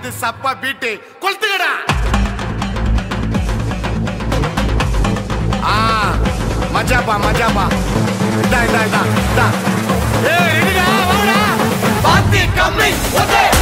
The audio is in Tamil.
இது சப்பா பீட்டு கொளுத்துக்கடா. மஜாப்பா மஜாப்பா. இதா இதா இதா இதா. ஏய் இடிடா வாடா. பாத்தி கம்மி.